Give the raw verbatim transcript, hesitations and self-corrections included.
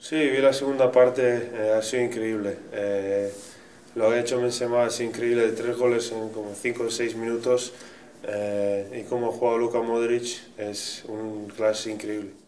Sí, vi la segunda parte, eh, ha sido increíble. Eh, lo que ha hecho Benzema es increíble, tres goles en como cinco o seis minutos, eh, y cómo ha jugado Luka Modric es un clase increíble.